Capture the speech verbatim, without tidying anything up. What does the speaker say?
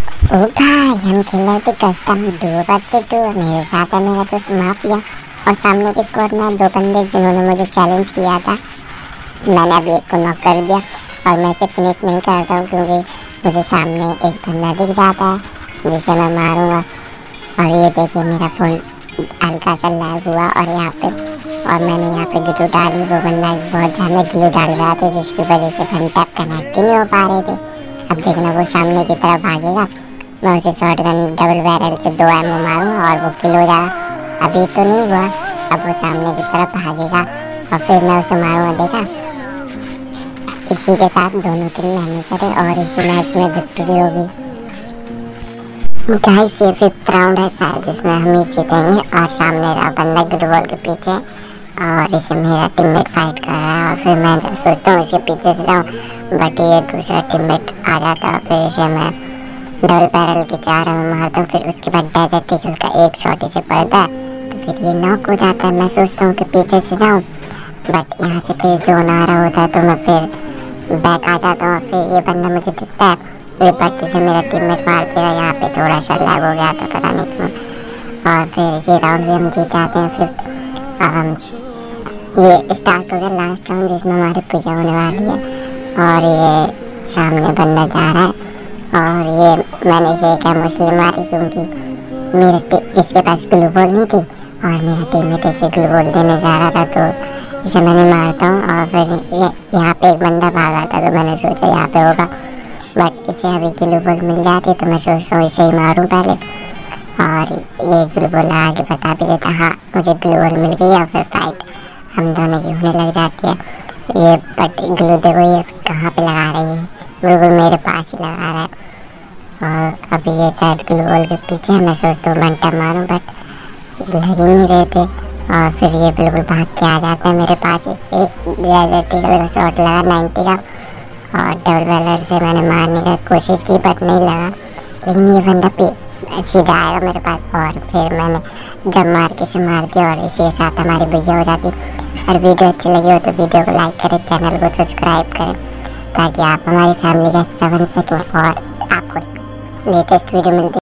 ओ भाई, हम खेल रहे थे कस्टम दो वर्सेस टू। मेरे साथ है मेरा दोस्त माफिया और सामने के स्क्वाड में दो बंदे जिन्होंने मुझे चैलेंज किया था। मैंने अभी एक को नॉक कर दिया और मैं इसे फिनिश नहीं करता हूँ क्योंकि मुझे सामने एक बंदा दिख जाता है जिसे मैं मारूंगा। और ये देखिए मेरा फ़ोन हल्का सा लैग हुआ और यहाँ पे और मैंने यहाँ पे ग्लू डाली। वो बंदा बहुत ज़्यादा ग्लू डाल रहा था जिसकी वजह से घंटे टैप कनेक्ट ही नहीं हो पा रहे थे। अब देखना वो सामने की तरफ भागेगा, मैं उसे शॉटगन डबल बैरल से दो एमओ मारूंगा और वो किल हो जाएगा। अभी तो नहीं हुआ, अब वो सामने की तरफ भागेगा और फिर मैं उसे मारूंगा। देखा, इसी के साथ दोनों किल मैंने करे और इसी मैच में विक्ट्री होगी। गाइस ये फिफ्थ राउंड है शायद जिसमें हम ही जीतेंगे और सामने रहा बंदा ग्लूवॉल के पीछे और इसे मेरा टीममेट फाइट कर रहा है। और फिर मैं सोचता हूँ इसके पीछे से जाऊँ, बट ये दूसरा टीममेट आ जाता है। फिर इसे मैं डबल बैरल के चार में मारता हूँ। फिर उसके बाद डेजर्ट ईगल का एक शॉट इसे पड़ता है तो फिर ये नॉक हो जाता है। मैं सोचता हूँ कि पीछे से जाऊँ, बट यहाँ से फिर जोन आ रहा होता है तो मैं फिर बैक आ जाता हूँ। फिर ये बंदा मुझे दिखता है, फिर पट्टी से मेरा टीममेट मार दिया। यहाँ पे थोड़ा सा लैग हो गया था, पता नहीं क्यों। और फिर ये राउंड भी हम जीत जाते हैं। फिर आम, ये स्टार्ट हो गया लास्ट राउंड जिसमें हमारी पूजा होने वाली है और ये सामने बंदा जा रहा है। और ये मैंने इसे एक मुस्लिम मारी क्योंकि मेरे इसके पास ग्लूवॉल नहीं थी और मेरा टीममेट इसे ग्लूवॉल देने जा रहा था तो इसे मैंने मारता हूँ। और फिर यहाँ पे एक बंदा भागा था तो मैंने सोचा यहाँ पे होगा, बट इसे अभी ग्लूवॉल मिल जाती तो मैं सोचता हूँ इसे ही मारूँ पहले। और ये ग्लूवॉल आगे बता भी देता, हाँ मुझे ग्लूवॉल मिल गई और फिर फाइट हम दोनों की होने लग जाती है। ये बट ग्लू देखो ये कहाँ पे लगा रही है, बिल्कुल मेरे पास ही लगा रहा है। और अभी ये शायद ग्लूवॉल के पीछे मैं सोचता हूँ मंटा मारूँ, बट लग ही नहीं रहे थे। और फिर ये बिल्कुल भाग के आ जाता है मेरे पास। एक डेजर्ट ईगल का शॉट लगा नाइन्टी का और डबल बैरल से मैंने मारने की कोशिश की बट नहीं लगा। लेकिन ये बंदा पे सीधा आएगा मेरे पास और फिर मैंने जब मार के से मार दिया और इसी के साथ हमारी भैया हो जाती। और वीडियो अच्छी लगी हो तो वीडियो को लाइक करें, चैनल को सब्सक्राइब करें ताकि आप हमारी फैमिली का हिस्सा बन सकें और आपको लेटेस्ट वीडियो मिलती